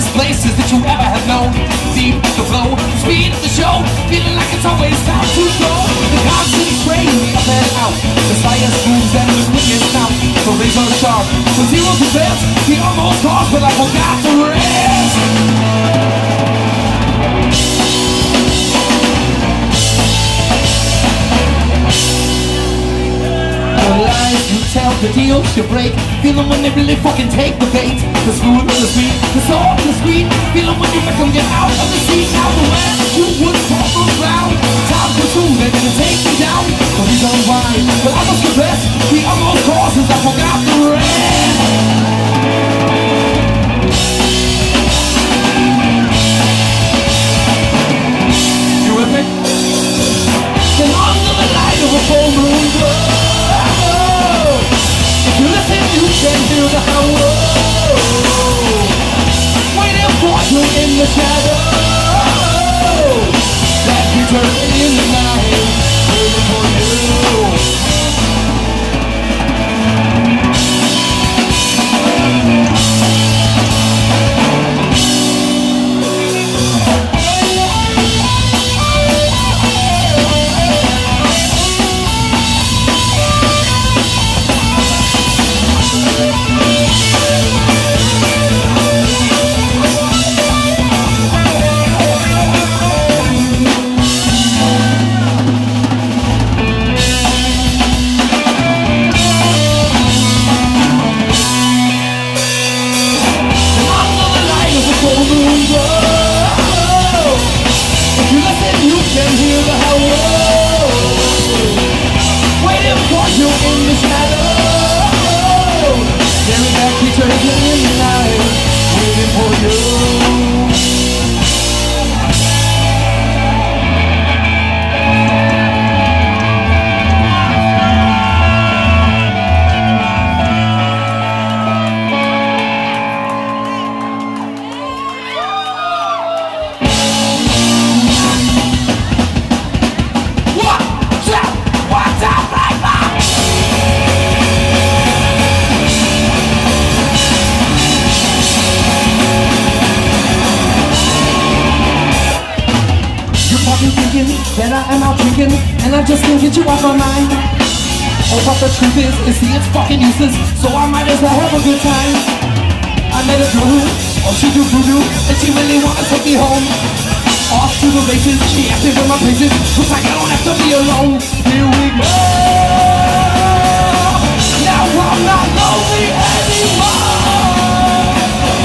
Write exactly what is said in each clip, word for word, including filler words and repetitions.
darkest places that you ever have known. Deep the flow, speed of the show, feeling like it's always time to go. The constant strain, me up and out, the slightest moves and the quickest out. The razor sharp, the zero to best, the almost lost, but I forgot the rest. The lies you tell, the deals you break, feel them when they really fucking take the bait. The smooth, the sweet, the soft, the sweet, feel them when you make them get out of the seat. Now the land you wouldn't fall around, time for two, they're gonna take me down. The reason why, but I must confess, the almost causes I forgot the rest. You with me? And under the light of a full moon glow, if you listen, you can hear the howl waiting for you in the shadow. That return in the night, waiting for you. That I am out drinking, and I just can't get you off my mind. Oh, but the truth is, is see, it's fucking useless, so I might as well have a good time. I met a girl who, oh, she do voodoo, and she really wanna take me home. Off to the races, she asked me where my place is, looks like I don't have to be alone. Here we go. Now I'm not lonely anymore.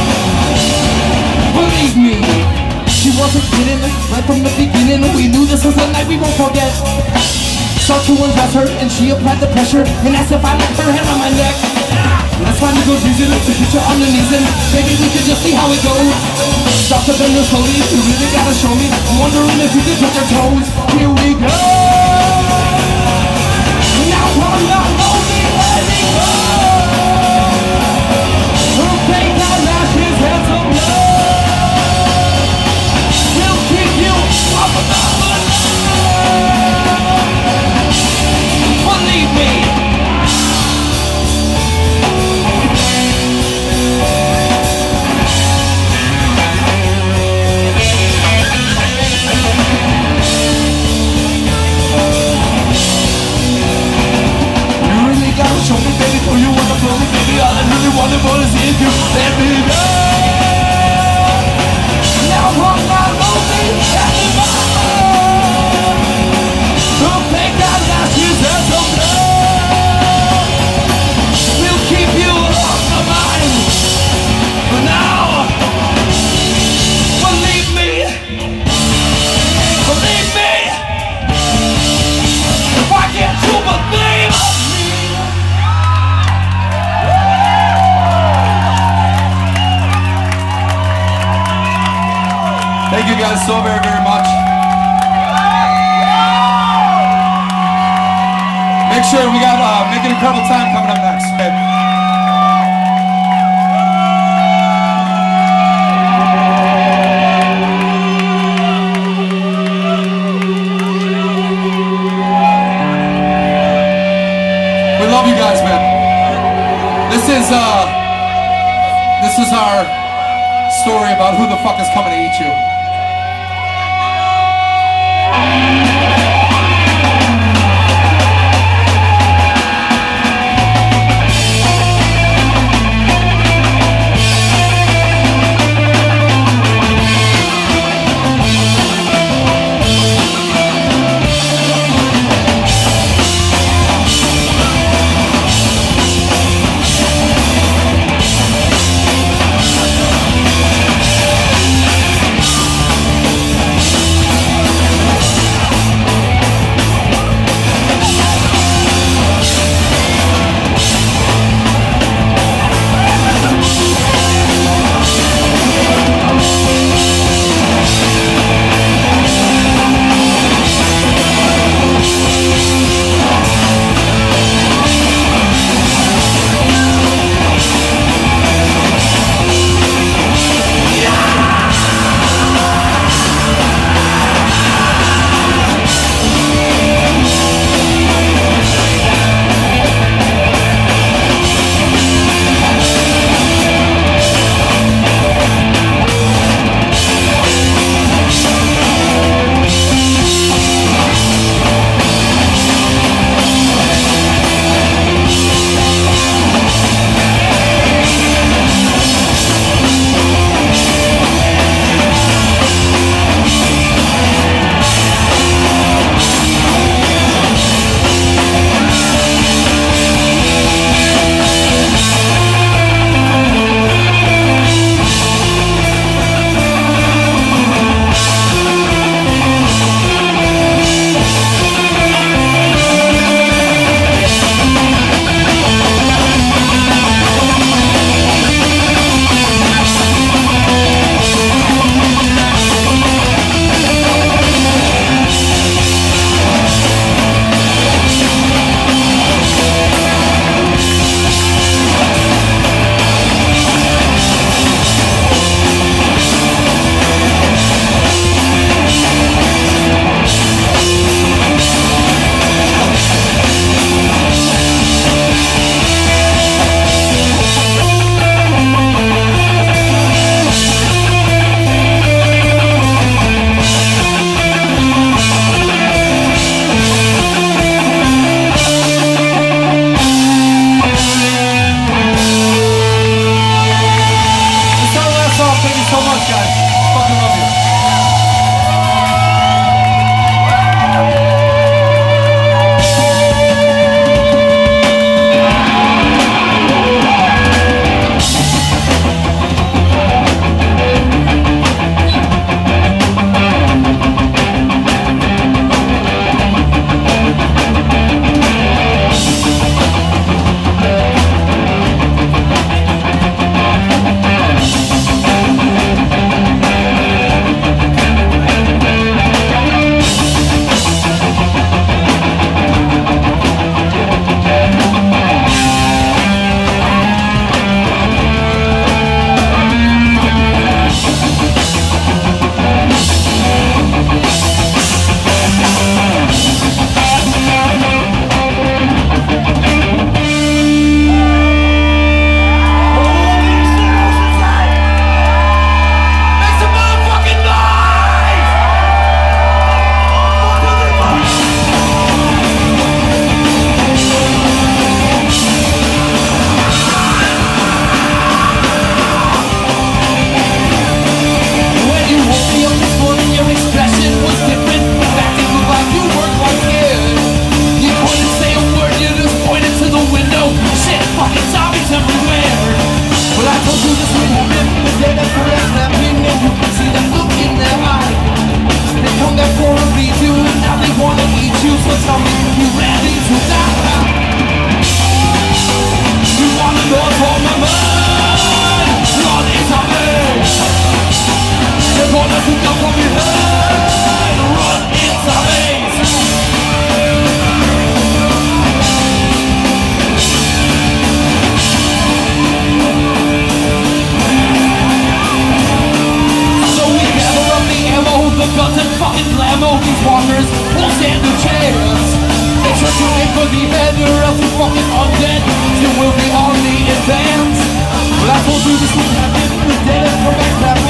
Believe me, she wasn't kidding, right from the beginning. We knew this was a night we won't forget. Start to undress her, and she applied the pressure, and asked if I liked her hand on my neck. Let's find a good reason to put you on the knees, and maybe we can just see how it goes. Stop the bender slowly, you really gotta show me. I'm wondering if you can touch your toes. Here we go. Now I'm not lonely anymore. Her fake eyelashes have some love. Believe me. You really gotta show me, baby, for you wanna blow me, baby. All I really wanted was if you let me go. Now I'm not lonely anymore. We'll keep you on the mind. But now, believe me, believe me, if I get you believe me. Thank you guys so very, very much. Make sure we got uh, Make It Incredible Time coming up next. Okay? We love you guys, man. This is uh, this is our story about who the fuck is coming to eat you. Well, I told you this would happen, but then it come back.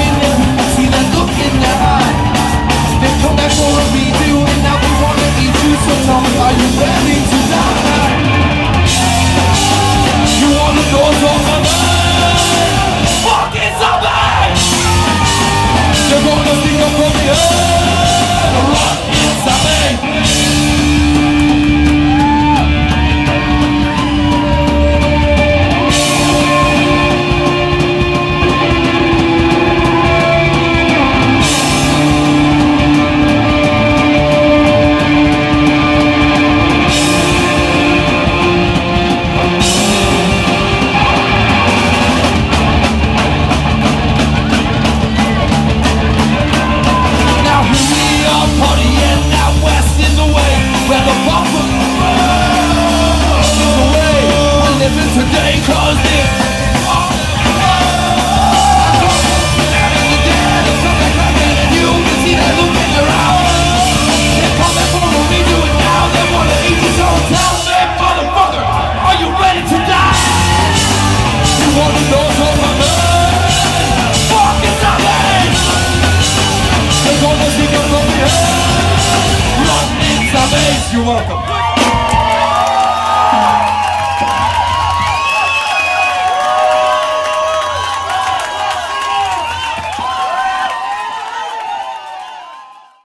You're welcome.